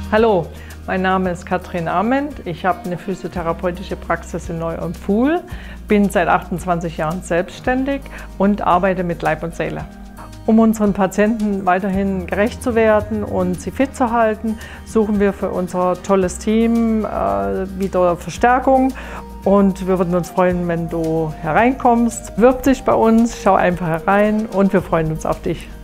Hallo, mein Name ist Katrin Ament. Ich habe eine physiotherapeutische Praxis in Neu-Ulm-Fuhl, bin seit 28 Jahren selbstständig und arbeite mit Leib und Seele. Um unseren Patienten weiterhin gerecht zu werden und sie fit zu halten, suchen wir für unser tolles Team wieder Verstärkung. Und wir würden uns freuen, wenn du hereinkommst. Wirb dich bei uns, schau einfach herein und wir freuen uns auf dich.